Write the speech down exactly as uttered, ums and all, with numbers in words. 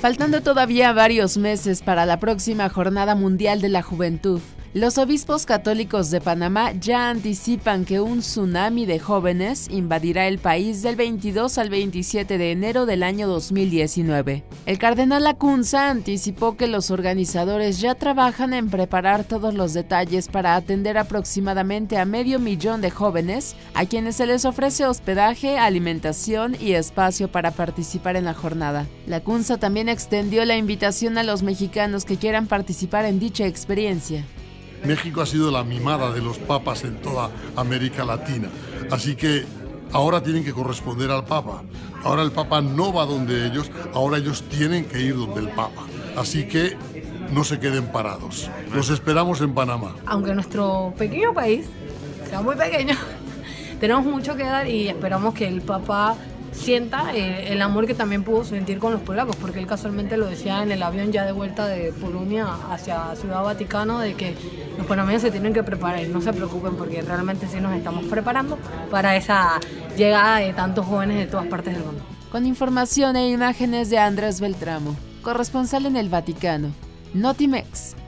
Faltando todavía varios meses para la próxima Jornada Mundial de la Juventud, los obispos católicos de Panamá ya anticipan que un tsunami de jóvenes invadirá el país del veintidós al veintisiete de enero del año dos mil diecinueve. El cardenal Lacunza anticipó que los organizadores ya trabajan en preparar todos los detalles para atender aproximadamente a medio millón de jóvenes, a quienes se les ofrece hospedaje, alimentación y espacio para participar en la jornada. Lacunza también extendió la invitación a los mexicanos que quieran participar en dicha experiencia. México ha sido la mimada de los papas en toda América Latina, así que ahora tienen que corresponder al Papa. Ahora el Papa no va donde ellos, ahora ellos tienen que ir donde el Papa. Así que no se queden parados. Los esperamos en Panamá. Aunque nuestro pequeño país sea muy pequeño, tenemos mucho que dar y esperamos que el Papa sienta eh, el amor que también pudo sentir con los polacos, porque él casualmente lo decía en el avión ya de vuelta de Polonia hacia Ciudad Vaticano, de que los panameños se tienen que preparar y no se preocupen porque realmente sí nos estamos preparando para esa llegada de tantos jóvenes de todas partes del mundo. Con información e imágenes de Andrés Beltramo, corresponsal en el Vaticano, Notimex.